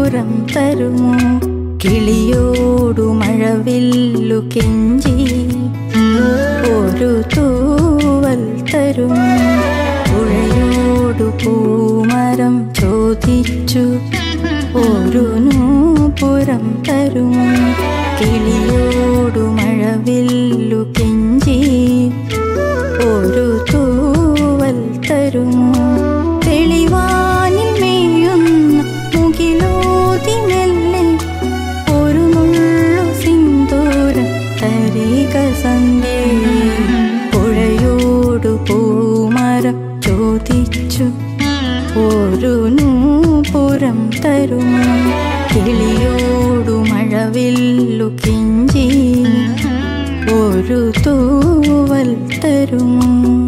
നൂപുരം തരുമോ? കിളിയോടു മഴവില്ലു കെഞ്ചി ഒരു തൂവൽ തരുമോ? പുഴയോടു പൂമരം ചോദിച്ചു ഒരു നൂപുരം തരുമോ? കിളിയോടു മഴവില്ലു കെഞ്ചി ഒരു തൂവൽ തരുമോ? തെളിവാനിൽ മേയുന്ന മുകിലോതി മെല്ലെ ഒരു നുള്ളു സിന്ദൂരം തരിക സന്ധ്യേ. പുഴയോടു പൂമരം ചോദിച്ചു ഒരു നൂപുരം തരുമോ? കിളിയോടു മഴവില്ലു കെഞ്ചി ഒരു തൂവൽ തരുമോ?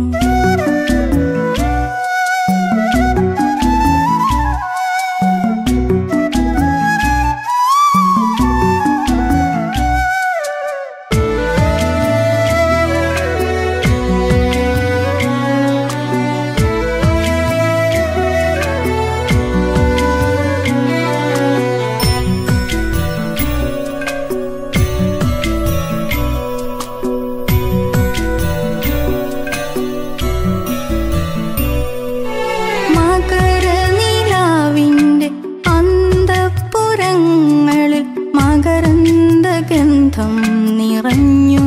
ഗന്ധം നിറഞ്ഞു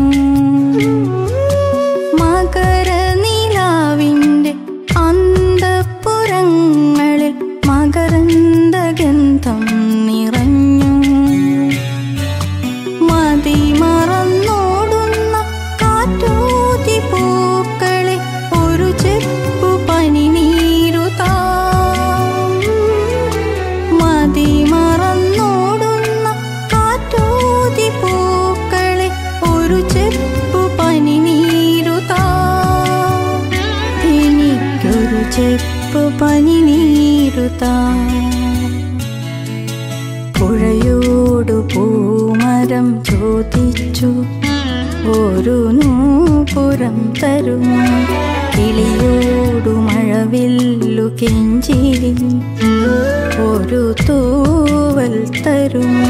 മകരനിലാവിൻ്റെ അന്തഃപുരങ്ങളിൽ മകരന്ദ ഗന്ധം നിറഞ്ഞു. മതിമറന്നോടുന്ന കാറ്റൂതി പൂക്കളെ ഒരു ചെപ്പു പനിനീരു താ. മതിമറന്നോടുന്ന കാറ്റൂതി പൂക്കളെ ഒരു ചെപ്പു പനിനീരു താ. എനിക്കൊരു ചെപ്പു പനിനീരു താ. പുഴയോടു പൂമരം ചോദിച്ചു ഒരു നൂപുരം തരുമോ? കിളിയോടു മഴവില്ലു കെഞ്ചി ഒരു തൂവൽ തരുമോ?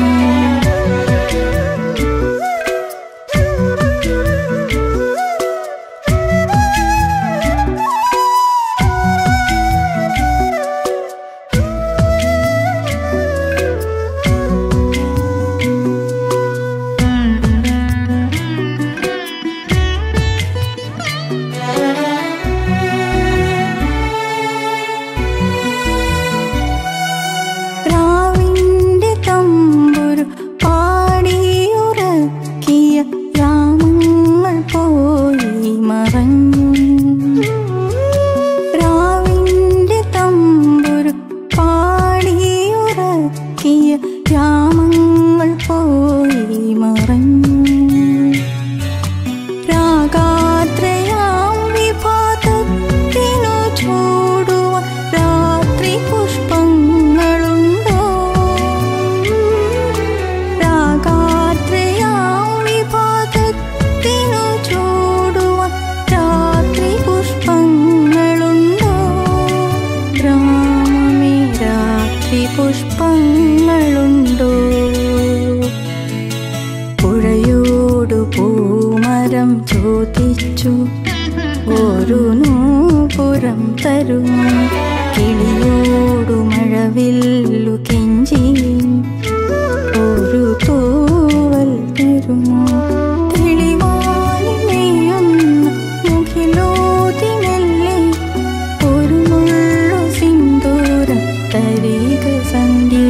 രാമങ്ങൾ പോയി മറഞ്ഞു. രാഗാദ്രയാം വിഭാതത്തിനു ചൂടുവാൻ രാത്രി പുഷ്പങ്ങളുണ്ടോ? രാഗാദ്രയാം വിഭാതത്തിനു ചൂടുവാൻ രാത്രി പുഷ്പങ്ങളുണ്ടോ? ഗ്രാമമേ രാത്രി പുഷ്പങ്ങളുണ്ടോ? പുഴയോടു പൂമരം ചോദിച്ചു ഒരു നൂപുരം തരുമോ? കിളിയോടു മഴവില്ലു കെഞ്ചി ഒരു തൂവൽ തരുമോ? തെളിവാനിൽ മേയുന്ന മുകിലോതി മെല്ലെ ഒരു നുള്ളു സിന്ദൂരം തരിക സന്ധ്യേ.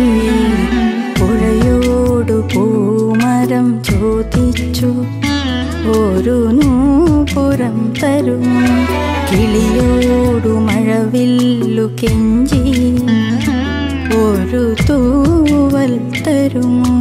പുഴയോടു പൂമരം ചോദിച്ചു ഒരു നൂപുരം തരുമോ? കിളിയോടു മഴവില്ലു കെഞ്ചി ഒരു തൂവൽ തരുമോ?